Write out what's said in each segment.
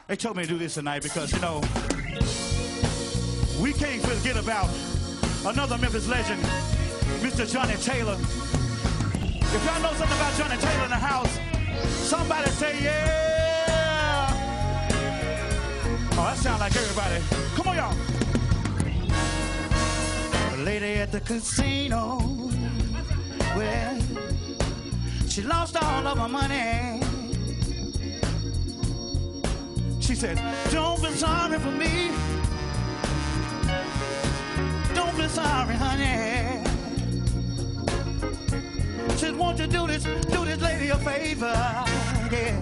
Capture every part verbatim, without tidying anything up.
They told me to do this tonight because, you know, we can't forget about another Memphis legend, Mister Johnny Taylor. If y'all know something about Johnny Taylor in the house, somebody say, yeah. Oh, that sounds like everybody. Come on, y'all. The lady at the casino, well, she lost all of her money. She said, don't be sorry for me. Don't be sorry, honey. She said, won't you do this, do this lady a favor, yeah.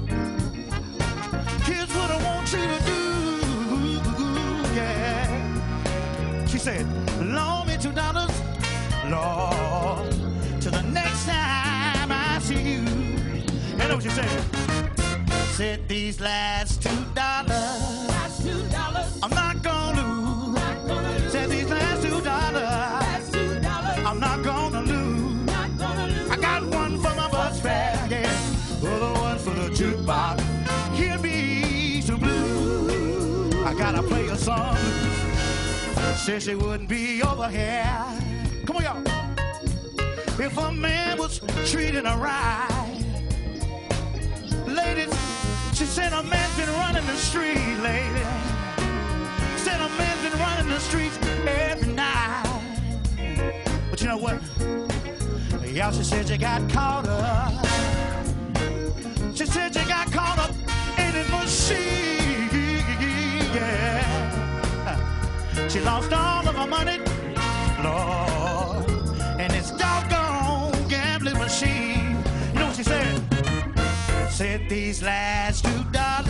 Here's what I want you to do, yeah. She said, loan me two dollars, Lord, till the next time I see you. You know what she said? Said these last two dollars, last two dollars, I'm not gonna lose. Not gonna lose. Said these last two dollars, last two dollars, I'm not gonna lose. Not gonna lose. I got one for my bus fare, yeah, other one for the jukebox. Hear me so blue. I gotta play a song. Said she wouldn't be over here. Come on, y'all. If a man was treating her right, ladies. She said a man's been running the street, lady. Said a man's been running the streets every night. But you know what? Y'all, she said you got caught up. She said you got caught up in a machine, yeah. She lost all of her money, Lord, and this doggone gambling machine. You know what she said? Said these last two dollars,